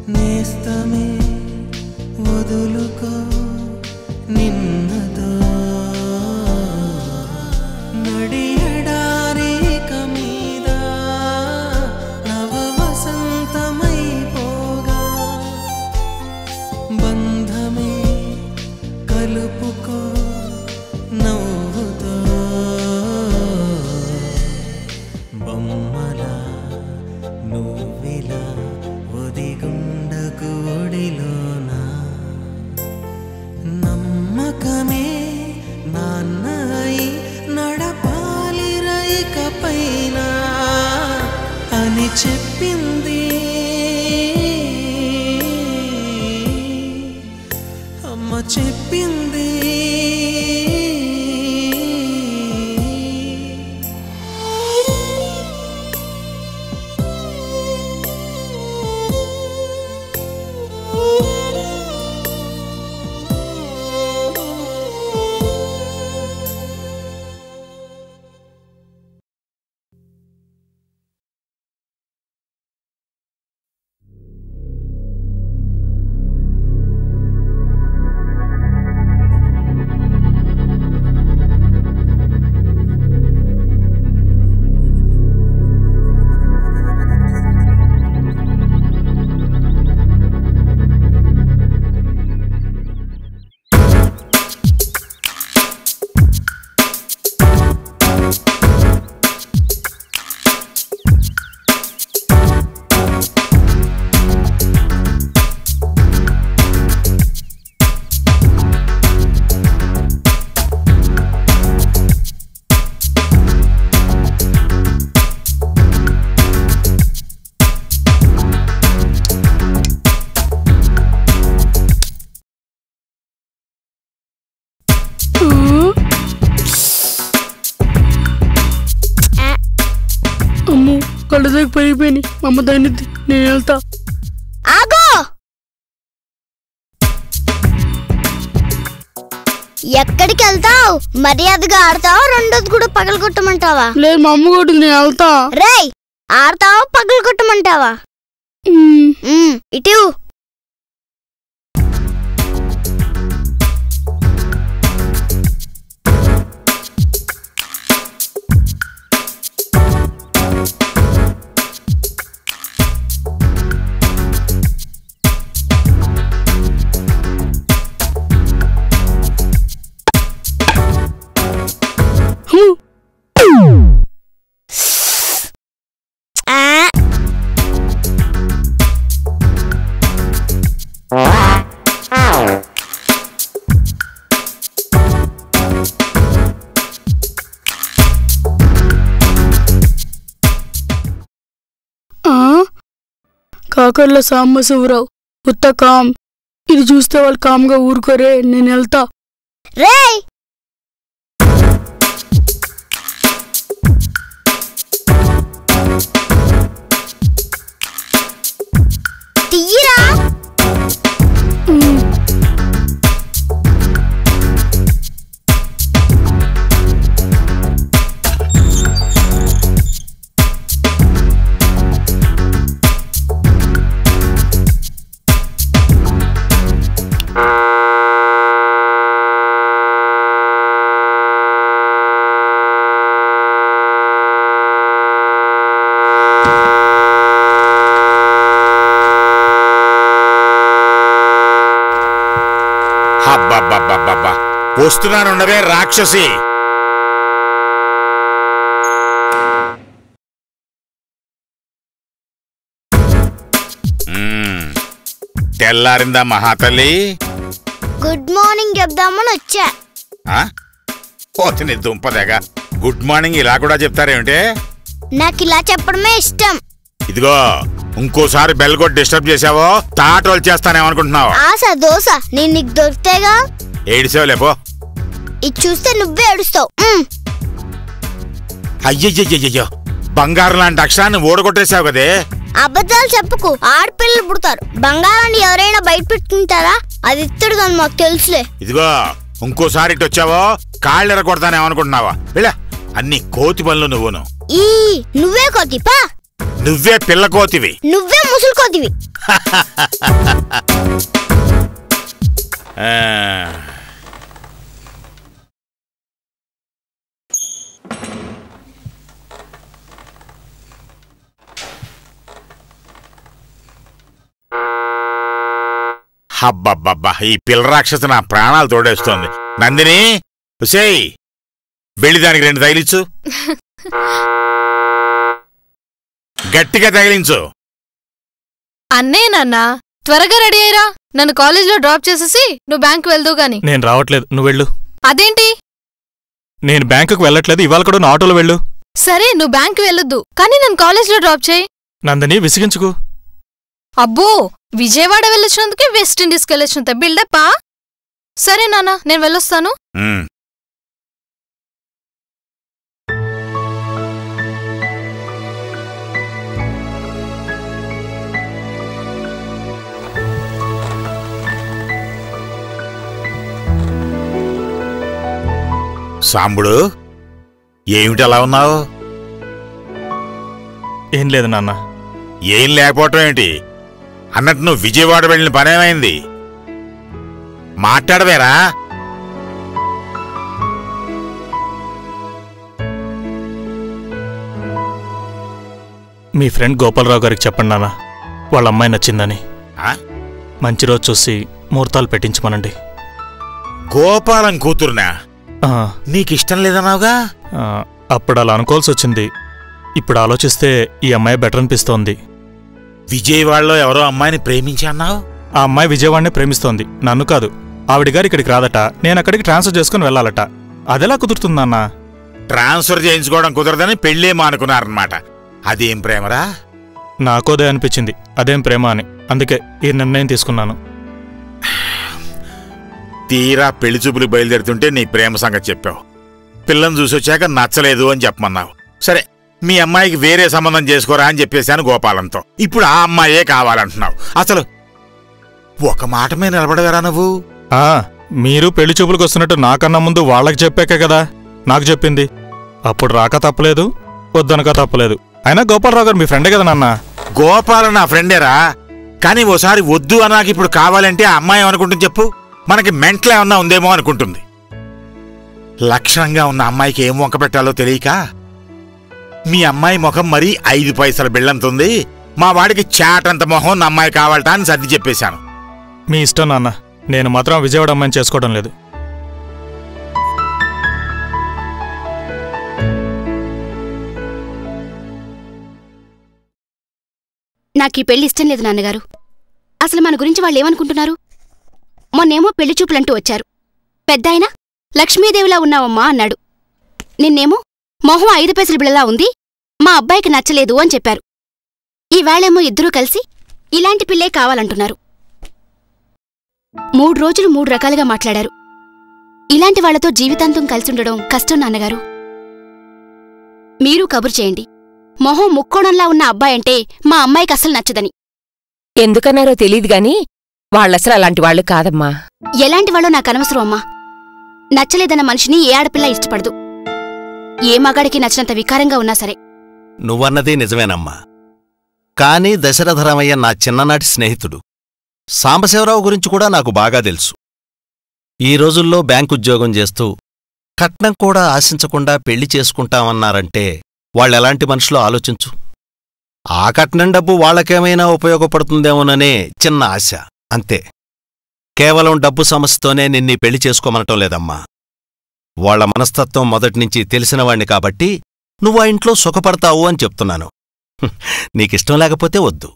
నేస్తమే వదులుకో నిన్నదో నడియడారిక మీద నవ వసంతమైపోగా బంధమే కలుపుకో నవ్వుతో బొమ్మలా నువ్విలా ఒదిగుండకు ఒడిలోనా నమ్మకమే నాన్నయి నడపాలి రైక పైన అని చెప్పింది అమ్మ చెప్పింది అమ్మో కళ్ళదాకా పెరిగిపోయి అమ్మ దాన్ని నేను వెళ్తా. ఆగో, ఎక్కడికి వెళ్తావు? మర్యాదగా ఆడతావా, రెండోది కూడా పగలు కొట్టమంటావా? లేదు మా అమ్మ కూడా నేను వెళ్తా. రేయ్, ఆడతావా పగలు కొట్టమంటావా? ఇటు కాకర్ల సాంబశివరావు ఉత్త కామ్. ఇది చూస్తే వాళ్ళు కామ్గా ఊరుకోరే, నేను వెళ్తా. రేయ్, తీయరా. వస్తున్నానుండవే రాక్షసి. తెల్లారిందా మహాతల్లి? గుడ్ మార్నింగ్ చెప్దామని వచ్చా. పోతుంది దుంపదేగా. గుడ్ మార్నింగ్ ఇలా కూడా చెప్తారేమిటే? నాకు ఇలా చెప్పడమే ఇష్టం. ఇదిగో, ఇంకోసారి బెల్ కొట్టి డిస్టర్బ్ చేసావో తాటోలు చేస్తానేమనుకుంటున్నావు? ఆశ దోశ నేను నీకు దొరికితేగా. ఏడిసావులేపో. ఇది చూస్తే నువ్వే ఏడుస్తావు. అయ్యయ్యయ్యో, బంగారం లాంటి అక్షరాన్ని ఓడగొట్టేసావు కదే. అబద్ధాలు చెప్పుకు, ఆడపిల్లలు పుడతారు. బంగారాన్ని ఎవరైనా బయట పెట్టుకుంటారా? అది ఇత్తడు కానీ మాకు తెలుసులే. ఇదిగో, ఇంకోసారి ఇటు వచ్చావో కాళ్ళు ఎరగొడతానేమనుకుంటున్నావా? వెళ్ళా, అన్ని కోతి పనులు నువ్వును. నువ్వే కోతిపా. నువ్వే పిల్లకోతివి. నువ్వే ముసులుకోతివి. హబ్బబ్బబ్బా, ఈ పిల్ల రాక్షసు నా ప్రాణాలు తోడేస్తోంది. నందిని, ఉసేయ్, వెళ్ళి దానికి 2 తగిలించు. గట్టిగా తగిలించు. అన్నయ్య నాన్న, త్వరగా రెడీ అయ్యరా. నన్ను కాలేజ్లో డ్రాప్ చేసేసి నువ్వు బ్యాంకు వెళ్దు గాని. నేను రావట్లేదు, నువ్వు వెళ్ళు. అదేంటి? నేను బ్యాంకుకు వెళ్ళట్లేదు, ఇవాళ కూడా నా ఆటోలో వెళ్ళు. సరే, నువ్వు బ్యాంకు వెళ్ళొద్దు, కానీ నన్ను కాలేజ్లో డ్రాప్ చేయి. నందని, విసిగించుకు. అబ్బో, విజయవాడ వెళ్ళొచ్చినందుకే వెస్టిండీస్కి వెళ్ళొచ్చినంత బిల్డప్పా? సరే నాన్న, నేను వెళ్ళొస్తాను. సాంబుడు, ఏమిటి అలా ఉన్నావు? ఏం లేదు నాన్న. ఏం లేకపోవటం ఏంటి? అన్నట్టు నువ్వు విజయవాడ వెళ్ళిన పనేమైంది? మాట్లాడవేరా? మీ ఫ్రెండ్ గోపాలరావు గారికి చెప్పండి నాన్న, వాళ్ళ అమ్మాయి నచ్చిందని. మంచి రోజు చూసి ముహూర్తాలు పెట్టించమనండి. గోపాలం కూతురునా? నీకిష్టం లేదన్నావుగా? అప్పుడు అలా అనుకోవాల్సి వచ్చింది. ఇప్పుడు ఆలోచిస్తే ఈ అమ్మాయి బెటర్ అనిపిస్తోంది. విజయవాడలో ఎవరో అమ్మాయిని ప్రేమించి అన్నావు? ఆ అమ్మాయి విజయవాడనే ప్రేమిస్తోంది, నన్ను కాదు. ఆవిడగారు ఇక్కడికి రాదట, నేను అక్కడికి ట్రాన్స్ఫర్ చేసుకుని వెళ్ళాలట. అదెలా కుదురుతుందన్నా? ట్రాన్స్ఫర్ చేయించుకోవడం కుదరదని పెళ్ళేమో అనుకున్నారనమాట. అదేం ప్రేమరా? నాకోదే అనిపించింది అదేం ప్రేమ అని, అందుకే ఈ నిర్ణయం తీసుకున్నాను. తీరా పెళ్లి చూపులు బయలుదేరుతుంటే నీ ప్రేమ సంగతి చెప్పావు. పిల్లని చూసొచ్చాక నచ్చలేదు అని చెప్పమన్నావు. సరే, మీ అమ్మాయికి వేరే సంబంధం చేసుకోరా అని చెప్పేశాను గోపాలంతో. ఇప్పుడు ఆ అమ్మాయే కావాలంటున్నావు. అసలు ఒక మాట మీద నిలబడవేరా నువ్వు? మీరు పెళ్లి చూపులకు వస్తున్నట్టు నాకన్నా ముందు వాళ్ళకి చెప్పాకే కదా నాకు చెప్పింది. అప్పుడు రాక తప్పలేదు, వద్దనక తప్పలేదు. అయినా గోపాలరావు గారు మీ ఫ్రెండే కదా నాన్న. గోపాల నా ఫ్రెండేరా, కానీ ఓసారి వద్దు అన్నాక ఇప్పుడు కావాలంటే ఆ అమ్మాయి ఏమనుకుంటుంది చెప్పు? మనకి మెంటల్ ఏమన్నా ఉందేమో అనుకుంటుంది. లక్షణంగా ఉన్న అమ్మాయికి ఏం వంక పెట్టాలో తెలియక మీ అమ్మాయి ముఖం మరీ 5 పైసల బిళ్ళంతుంది, మా వాడికి చాటంత మొహం నా అమ్మాయి కావాలట అని సర్ది చెప్పేశాను. మీ ఇష్టం నాన్న, నేను మాత్రం విజయవాడ అమ్మాయిని చేసుకోవడం లేదు. నాకీ పెళ్లి ఇష్టం లేదు నాన్నగారు. అసలు మన గురించి వాళ్ళేమనుకుంటున్నారు? మొన్నేమో పెళ్లి చూపులంటూ వచ్చారు. పెద్దాయన లక్ష్మీదేవిలా ఉన్నావమ్మా అన్నాడు. నిన్నేమో మొహం 5 పైసల బిళ్ళలా ఉంది, మా అబ్బాయికి నచ్చలేదు అని చెప్పారు. ఈవేళేమో ఇద్దరూ కలిసి ఇలాంటి పిల్లే కావాలంటున్నారు. 3 రోజులు 3 రకాలుగా మాట్లాడారు. ఇలాంటి వాళ్లతో జీవితాంతం కలిసుండడం కష్టం నాన్నగారు. మీరు కబురు చేయండి, మొహం ముక్కోణంలా ఉన్న అబ్బాయంటే మా అమ్మాయికి అసలు నచ్చదని. ఎందుకన్నారో తెలీదుగాని వాళ్ళసలు అలాంటి వాళ్ళు కాదమ్మా. ఎలాంటి వాళ్ళో నాకనవసరం అమ్మా. నచ్చలేదన్న మనిషిని ఏ ఆడపిల్ల ఇష్టపడదు, ఏ మగాడికి నచ్చినంత వికారంగా ఉన్నా సరే. నువ్వన్నదే నిజమేనమ్మా. కానీ దశరథరామయ్య నా చిన్ననాటి స్నేహితుడు. సాంబశివరావు గురించి కూడా నాకు బాగా తెలుసు. ఈ రోజుల్లో బ్యాంకుద్యోగం చేస్తూ కట్నం కూడా ఆశించకుండా పెళ్లి చేసుకుంటామన్నారంటే వాళ్ళెలాంటి మనుషులో ఆలోచించు. ఆ కట్నం డబ్బు వాళ్ళకేమైనా ఉపయోగపడుతుందేమోననే చిన్న ఆశ, అంతే. కేవలం డబ్బు సమస్యతోనే నిన్నీ పెళ్లి చేసుకోమనటం లేదమ్మా. వాళ్ల మనస్తత్వం మొదటినుంచి తెలిసినవాణ్ణి కాబట్టి నువ్వు ఆ ఇంట్లో సుఖపడతావు అని చెప్తున్నాను. నీకిష్టం లేకపోతే వద్దు.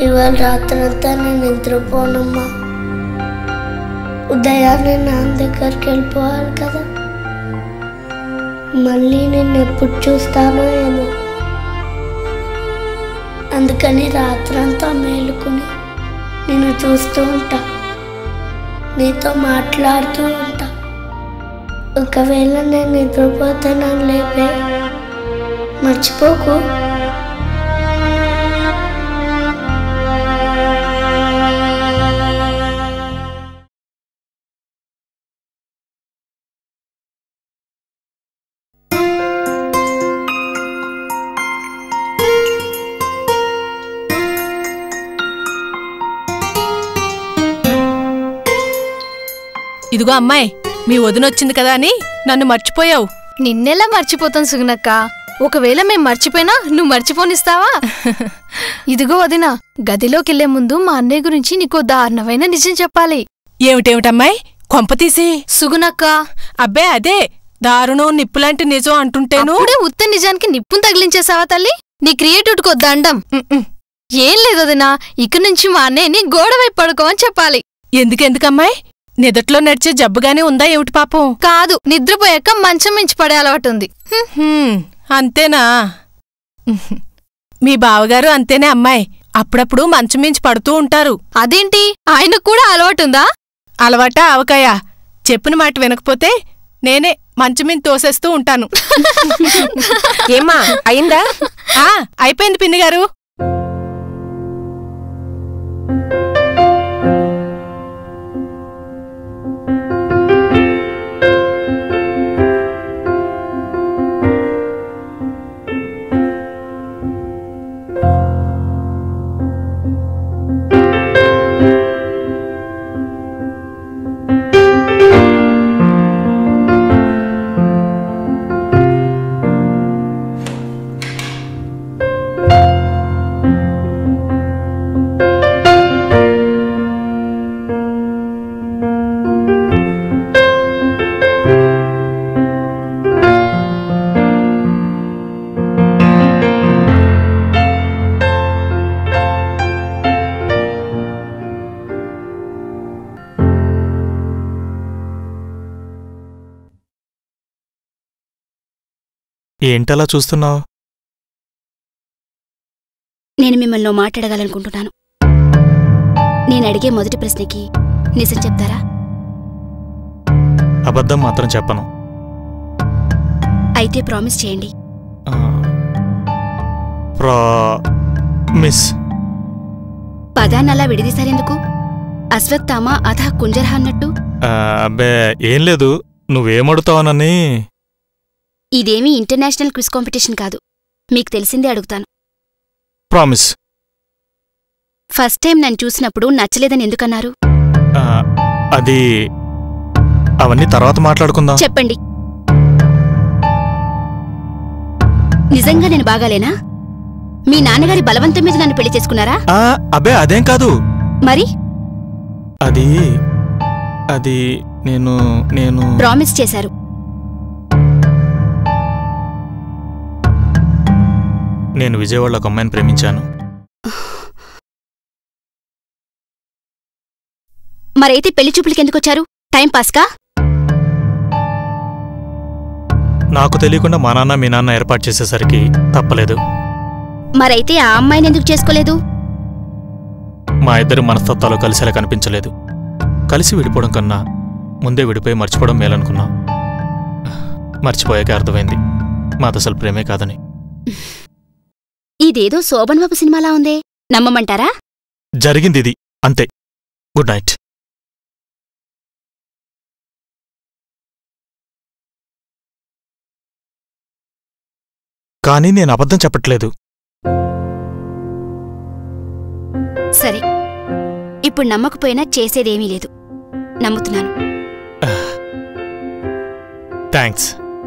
ఇవాళ రాత్రంతా నేను నిద్రపోనమ్మా. ఉదయాన్నే నాన్న దగ్గరికి వెళ్ళిపోవాలి కదా. మళ్ళీ నేను ఎప్పుడు చూస్తానో ఏమో. అందుకని రాత్రంతా మేలుకుని నేను చూస్తూ ఉంటా, నీతో మాట్లాడుతూ ఉంటా. ఒకవేళ నేను నిద్రపోతే నన్ను లేపే, మర్చిపోకు. ఇదిగో అమ్మాయి, మీ వదినొచ్చింది కదా అని నన్ను మర్చిపోయావు. నిన్నెలా మర్చిపోతాను సుగుణక్క? ఒకవేళ మేం మర్చిపోయినా నువ్వు మర్చిపోనిస్తావా? ఇదిగో వదిన, గదిలోకెళ్లే ముందు మా అన్నయ్య గురించి నీకో దారుణమైన నిజం చెప్పాలి. ఏమిటేమిటమ్మాయి? కొంపతీసి సుగుణక్క. అబ్బే అదే, దారుణం నిప్పులాంటి నిజం అంటుంటేను అప్పుడే ఉత్త నిజానికి నిప్పును తగిలించేసావా తల్లి? నీ క్రియేటివిటీకో దండం. ఏం లేదు వదినా, ఇక నుంచి మా అన్నయ్యని గోడవైపు పడుకోమని చెప్పాలి. ఎందుకెందుకమ్మాయి? నిదట్లో నడిచే జబ్బుగానే ఉందా ఏమిటి పాపం? కాదు, నిద్రపోయాక మంచం మించి పడే అలవాటుంది. అంతేనా? మీ బావగారు అంతేనే అమ్మాయి, అప్పుడప్పుడు మంచం మించి పడుతూ ఉంటారు. అదేంటి, ఆయనకు కూడా అలవాటుందా? అలవాటా ఆవకాయ? చెప్పిన మాట వినకపోతే నేనే మంచం మీద తోసేస్తూ ఉంటాను. ఏమ్మా అయిందా? అయిపోయింది పిన్నిగారు. ఏంటలా చూస్తున్నావు? నేను మిమ్మల్ని మాట్లాడగలనుకుంటున్నాను. నేనడిగే మొదటి ప్రశ్నకి నిజం చెప్తారా? అబద్ధం మాత్రం చెప్పను. అయితే ప్రామిస్ చేయండి. ప్రామిస్. పదాన్నలా విడిదీశారెందుకు? అశ్వత్థామ అథ కుంజరహ అన్నట్టు. అబ్బే ఏం లేదు, నువ్వేమడుతావనని. ఇదేమీ ఇంటర్నేషనల్ క్విజ్ కాంపిటీషన్ కాదు, మీకు తెలిసిందే అడుగుతాను. ప్రామిస్. ఫస్ట్ టైం నన్ను చూసినప్పుడు నచ్చలేదని ఎందుకన్నారు? అది అవన్నీ తర్వాత మాట్లాడుకుందాం. చెప్పండి. నిజంగా నేను బాగాలేనా? మీ నాన్నగారి బలవంతం మీద నన్ను పెళ్లి చేసుకున్నారా? అబ్బే అదేం కాదు. మరి అది అది నేను ప్రామిస్ చేశారు. నేను విజయవాడలో ఒక అమ్మాయిని ప్రేమించాను. మరైతే పెళ్లి చూపులకి ఎందుకొచ్చారు? టైం పాస్కా? నాకు తెలియకుండా మా నాన్న మీ నాన్న ఏర్పాటు చేసేసరికి తప్పలేదు. మరైతే ఆ అమ్మాయిని ఎందుకు చేసుకోలేదు? మా ఇద్దరి మనస్తత్వాలు కలిసేలా కనిపించలేదు. కలిసి విడిపోవడం కన్నా ముందే విడిపోయి మర్చిపోవడం మేలనుకున్నా. మర్చిపోయాక అర్థమైంది మాదసలు ప్రేమే కాదని. ఇదేదో శోభన్ బాబు సినిమాలా ఉందే, నమ్మమంటారా? జరిగింది ఇది, అంతే. Good night. కానీ నేను అబద్ధం చెప్పట్లేదు. సరే, ఇప్పుడు నమ్మకపోయినా చేసేదేమీ లేదు. నమ్ముతున్నాను. థ్యాంక్స్.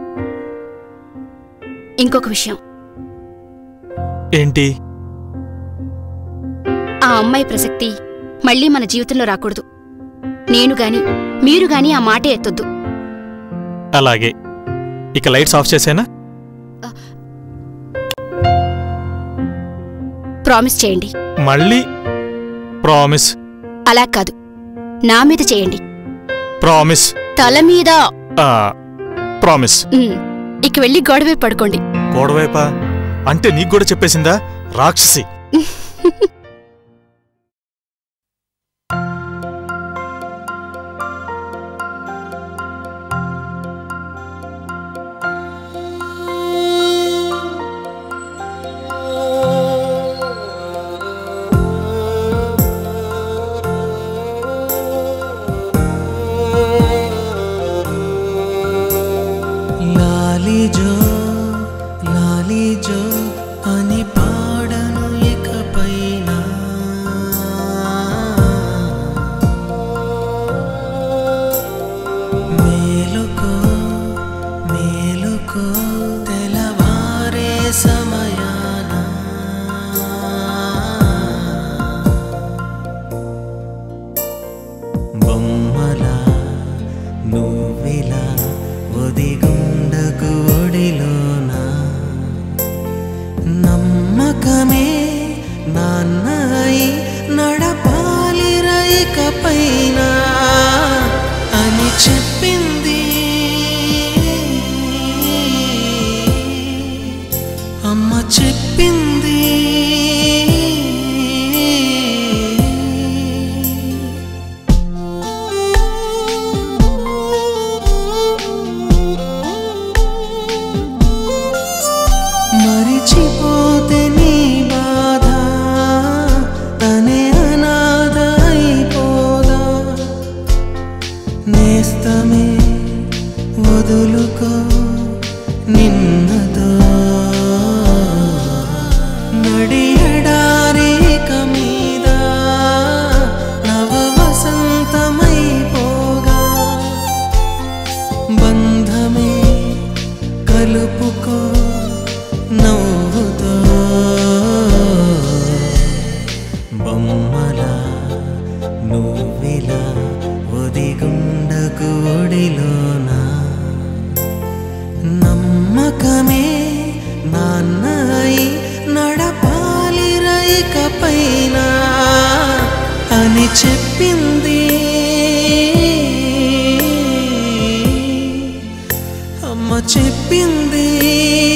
ఇంకొక విషయం. ఏంటి? ఆ అమ్మాయి ప్రసక్తి మళ్ళీ మన జీవితంలో రాకూడదు. నేను గాని మీరు గాని ఆ మాటే ఎత్తొద్దు. అలాగే. ఇక లైట్స్ ఆఫ్ చేసేనా? ప్రామిస్ చేయండి. మళ్ళీ ప్రామిస్. అలా కాదు, నా మీద చేయండి. ప్రామిస్. తల మీద. ప్రామిస్. ఇక వెళ్ళి గొడవే పడుకోండి. గొడవైపా అంటే నీకు కూడా చెప్పేసిందా రాక్షసి? లాలిజో లాలిజో అని పాడను ఇకపైన, మేలుకో మేలుకో తెలవారే సమయాన, బొమ్మలా నువ్విలా ఒదిగుండకు ఒడిలోన, నమ్మకమే నాన్నయి నడపాలిరా ఇకపైన అని చెప్పింది అమ్మ, చెప్పింది. మరిచిపోతే నీ బాధ తనే అనాథ అయిపోదా, నేస్తమే వదులుకో నిన్నతో, నడియడారిక మీద నవ వసంతమైపోగా, బంధమే కలుపుకో నవ్వుతో, బొమ్మలా నువ్విలా ఒదిగుండకు ఒడిలోన, నమ్మకమే నాన్నయి నడపాలిరా ఇకపైన అని చెప్పింది అమ్మ, చెప్పింది.